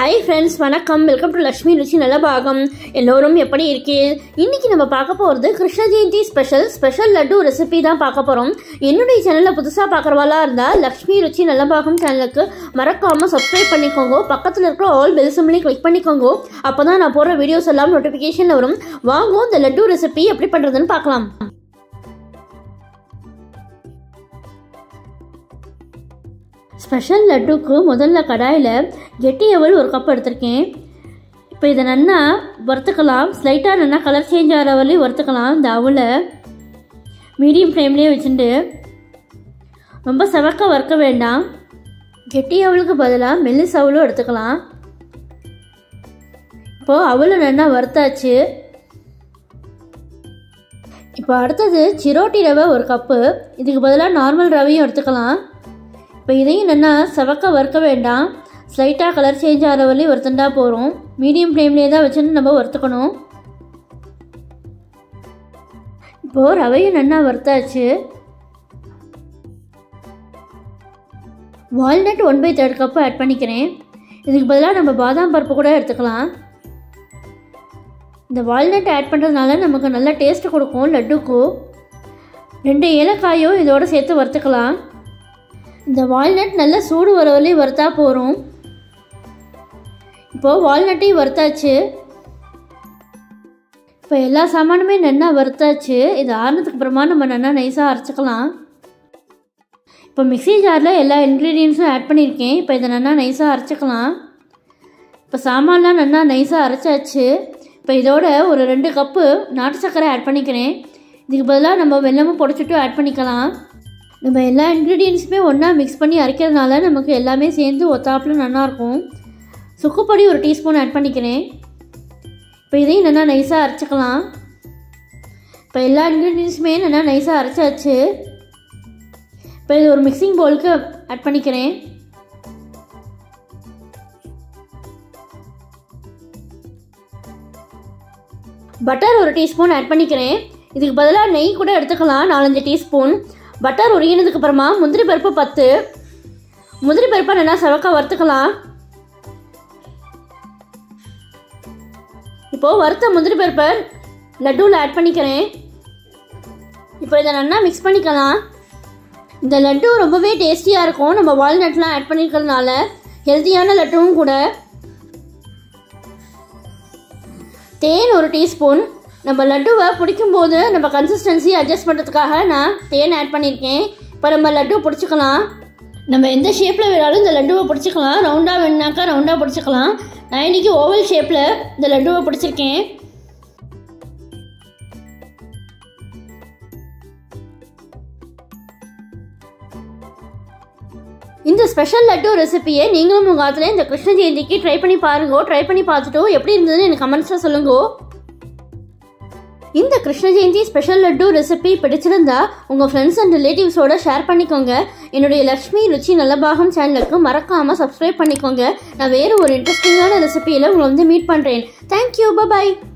Hi friends, வணக்கம். Welcome to Lakshmi Ruchi நல்ல பாகம். எல்லோரும் எப்படி இருக்கீங்க? இன்னைக்கு நம்ம பார்க்க போறது கிருஷ்ண ஜெயந்தி ஸ்பெஷல் லட்டு ரெசிபி தான் பார்க்க போறோம். என்னுடைய சேனல்ல புதுசா பார்க்கறவங்களா இருந்தா லக்ஷ்மி ருச்சி நல்ல பாகம் சேனலுக்கு மறக்காம சப்ஸ்கிரைப் பண்ணிக்கோங்க. பக்கத்துல இருக்கிற ஆல் பெல் சிம்பலை கிளிக் பண்ணிக்கோங்க. அப்பதான் நான் போடுற வீடியோஸ் எல்லாம் நோட்டிபிகேஷன்ல வரும். வாங்க இந்த லட்டு ரெசிபி எப்படி பண்றதுன்னு பார்க்கலாம். ஸ்பெஷல் லட்டுக்கு முதல்ல கடாயில் கெட்டி அவல் ஒரு கப் எடுத்திருக்கேன். இப்போ இதை நல்லா வறுத்துக்கலாம். ஸ்லைட்டாக நல்லா கலர் சேஞ்ச் ஆகிற வரலையும் வறுத்துக்கலாம். இந்த அவலை மீடியம் ஃப்ளேம்லேயே வச்சுட்டு ரொம்ப செவக்க வறுக்க வேண்டாம். கெட்டி அவலுக்கு பதிலாக மெல்லிஸ் அவலும் எடுத்துக்கலாம். இப்போது அவலை நல்லா வறுத்தாச்சு. இப்போ அடுத்தது சிரோட்டி ரவை ஒரு கப்பு. இதுக்கு பதிலாக நார்மல் ரவையும் எடுத்துக்கலாம். இப்போ இதையும் நல்லா செவக்க வறுக்க வேண்டாம். ஸ்லைட்டாக கலர் சேஞ்ச் ஆகிற வரலையும் வறுத்துட்டா போகிறோம். மீடியம் ஃப்ளேம்லேயே தான் வச்சுன்னு நம்ம வறுத்துக்கணும். இப்போது ரவையும் நல்லா வறுத்தாச்சு. வால்நட் 1/3 கப்பு ஆட் பண்ணிக்கிறேன். இதுக்கு பதிலாக நம்ம பாதாம் பருப்பு கூட எடுத்துக்கலாம். இந்த வால்நட் ஆட் பண்ணுறதுனால நமக்கு நல்ல டேஸ்ட்டு கொடுக்கும் லட்டுக்கு. 2 ஏலக்காயும் இதோடு சேர்த்து வறுத்துக்கலாம். இந்த வால்நட் நல்லா சூடு வர வரலையும் வறுத்தா போகிறோம். இப்போது வால்நட்டையும் வறுத்தாச்சு. இப்போ எல்லா சாமானுமே நல்லா வறுத்தாச்சு. இது ஆறுனதுக்கு அப்புறமா நம்ம நல்லா நைஸாக அரைச்சிக்கலாம். இப்போ மிக்ஸி ஜாரில் எல்லா இன்க்ரீடியன்ஸும் ஆட் பண்ணியிருக்கேன். இப்போ இதை நல்லா நைஸாக அரைச்சிக்கலாம். இப்போ சாமான்லாம் நல்லா நைஸாக அரைச்சாச்சு. இப்போ இதோட ஒரு 2 கப்பு நாட்டு சர்க்கரை ஆட் பண்ணிக்கிறேன். இதுக்கு பதிலாக நம்ம வெல்லமும் பொடிச்சிட்டு ஆட் பண்ணிக்கலாம். நம்ம எல்லா இன்க்ரீடியன்ஸுமே ஒன்றா மிக்ஸ் பண்ணி அரைக்கிறதுனால நமக்கு எல்லாமே சேர்ந்து ஒத்தாப்பில் நல்லாயிருக்கும். சுக்குப்பொடி ஒரு டீஸ்பூன் ஆட் பண்ணிக்கிறேன். இப்போ இதையும் நல்லா நைஸாக அரைச்சிக்கலாம். இப்போ எல்லா இன்க்ரீடியன்ஸுமே நல்லா நைஸாக அரைச்சாச்சு. இப்போ இது ஒரு மிக்சிங் பவுலுக்கு ஆட் பண்ணிக்கிறேன். பட்டர் ஒரு டீஸ்பூன் ஆட் பண்ணிக்கிறேன். இதுக்கு பதிலாக நெய் கூட எடுத்துக்கலாம். 4-5 டீஸ்பூன். பட்டர் உருகினதுக்கு அப்புறமா முந்திரி பருப்பு 10. முந்திரி பருப்பை நல்லா செவக்க வறுத்துக்கலாம். இப்போது வறுத்த முந்திரி பருப்பை லட்டுவில் ஆட் பண்ணிக்கிறேன். இப்போ இதை நல்லா மிக்ஸ் பண்ணிக்கலாம். இந்த லட்டு ரொம்பவே டேஸ்டியாக இருக்கும். நம்ம வால்நட்லாம் ஆட் பண்ணிக்கிறதுனால ஹெல்த்தியான லட்டுவும் கூட. தேன் ஒரு டீஸ்பூன். நம்ம லட்டுவை பிடிக்கும்போது நம்ம கன்சிஸ்டன்சி அட்ஜஸ்ட் பண்ணுறதுக்காக நான் தேன் ஆட் பண்ணியிருக்கேன். இப்போ நம்ம லட்டு பிடிச்சிக்கலாம். நம்ம எந்த ஷேப்பில் வேணாலும் இந்த லட்டுவை பிடிச்சிக்கலாம். ரவுண்டாக வேணுனாக்கா ரவுண்டாக பிடிச்சிக்கலாம். நான் இன்றைக்கி ஓவல் ஷேப்பில் இந்த லட்டுவை பிடிச்சிருக்கேன். இந்த ஸ்பெஷல் லட்டு ரெசிபியை நீங்களும் உங்கள் காலத்தில் இந்த கிருஷ்ண ஜெயந்திக்கு ட்ரை பண்ணி பாருங்க. ட்ரை பண்ணி பார்த்துட்டு எப்படி இருந்ததுன்னு எனக்கு கமெண்ட்ஸில் சொல்லுங்க. இந்த கிருஷ்ண ஜெயந்தி ஸ்பெஷல் லட்டு ரெசிபி பிடிச்சிருந்தா உங்கள் ஃப்ரெண்ட்ஸ் அண்ட் ரிலேட்டிவ்ஸோட ஷேர் பண்ணிக்கோங்க. என்னுடைய லக்ஷ்மி ருச்சி நல்ல பாகம் சேனலுக்கு மறக்காமல் சப்ஸ்கிரைப் பண்ணிக்கோங்க. நான் வேறு ஒரு இன்ட்ரெஸ்டிங்கான ரெசிபியில் உங்களை மீட் பண்ணுறேன். தேங்க்யூ, பாய்.